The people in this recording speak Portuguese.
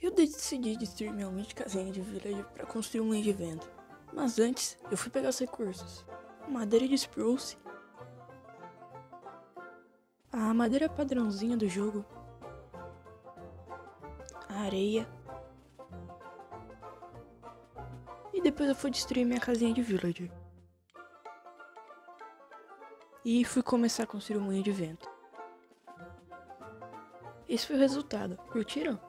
Eu decidi destruir minha humilde casinha de villager para construir um land de vento. Mas antes, eu fui pegar os recursos. Madeira de spruce. A madeira padrãozinha do jogo. A areia. E depois eu fui destruir minha casinha de villager. E fui começar a construir um moinho de vento. Esse foi o resultado. Curtiram?